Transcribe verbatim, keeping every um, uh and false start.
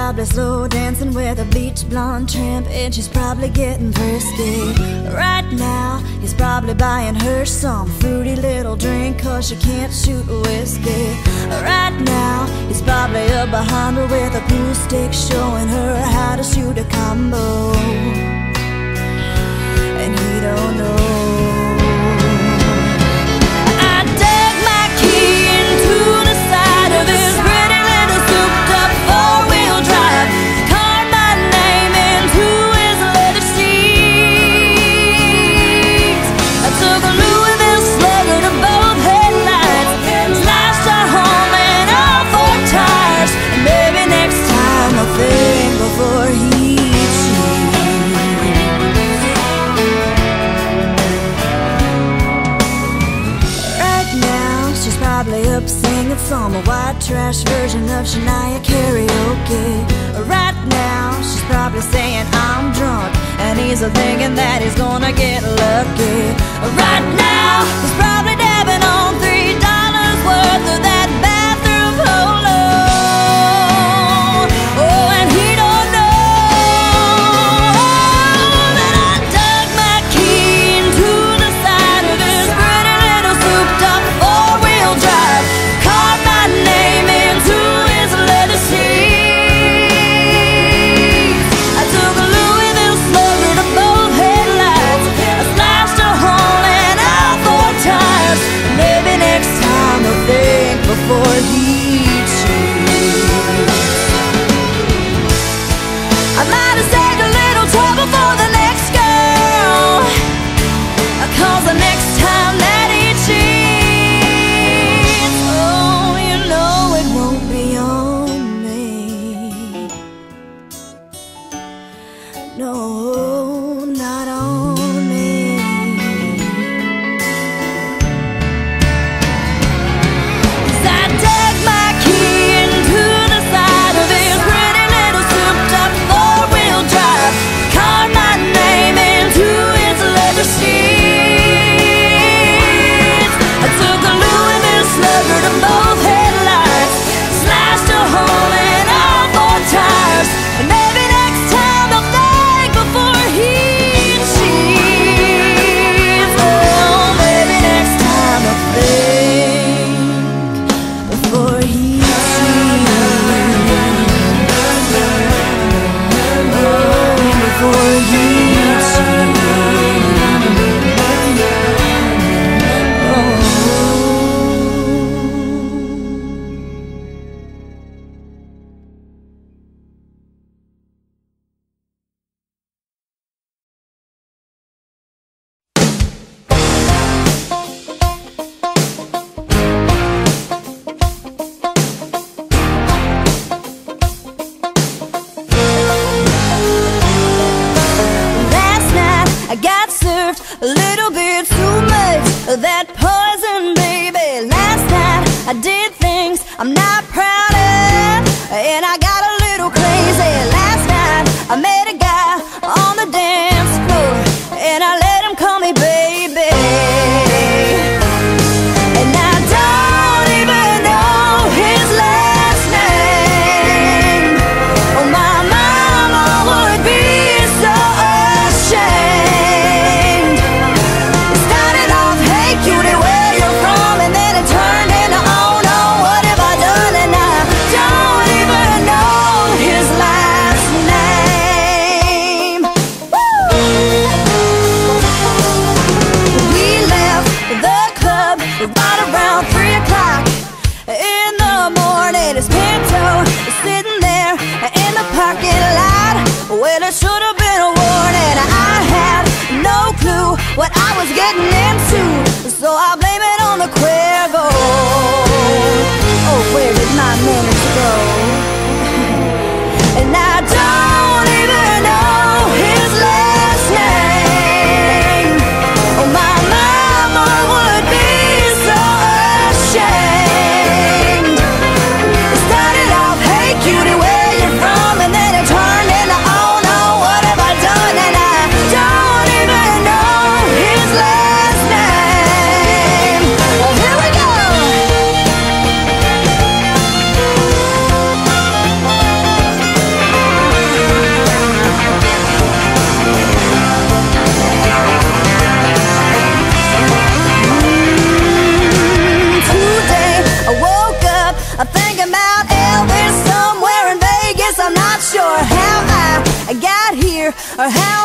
probably slow dancing with a bleach blonde tramp, and she's probably getting thirsty. Right now, he's probably buying her some fruity little drink, cause she can't shoot whiskey. Right now, he's probably up behind her with a pool stick, showing her how to shoot a combo. And he don't know. Some white trash version of Shania karaoke. Right now, she's probably saying I'm drunk, and he's thinking that he's gonna get lucky. Right now, he's probably dabbing on three dollars worth of that bathroom polo. Oh, and he don't know that I dug my key into the side of his pretty little souped-up four-wheel drive. Name into his leather seats. I took a Louisville slugger to both headlights. I slashed a hole in all four tires. Maybe next time he'll think before he cheats. I might have saved a little trouble for the next girl, cause the next time that he cheats, no, not on me. 'Cause I dug my key into the side of his pretty little souped-up four-wheel drive, carved my name into his leather seats. I took a Louisville slugger to both headlights, slashed a hole in all four tires, and maybe next time I'll think before he cheats. Oh, maybe next time I'll think before he cheats. Oh, before he cheats. A little bit too much of that poison, baby. Last night I did things I'm not proud of, and I got a little crazy. Last night I met a guy on the dance floor, and I let him call me baby. And I don't even know his last name. Oh, my mama would be so ashamed. Cutie, where you're from, and then it turned into oh no, what have I done? And I don't even know his last name. Woo! We left the club right around three o'clock in the morning. His Pinto is sitting there in the parking lot. Well, it should have been a warning. I had no clue what I was getting into, so I blame it on the Cuervo. Oh, where did my minutes go? And I don't even know his last name. Oh, my mama would be so ashamed. It started off, hey cutie, where you from? And then it turned into oh no, what have I done? And I don't even know his last name. or how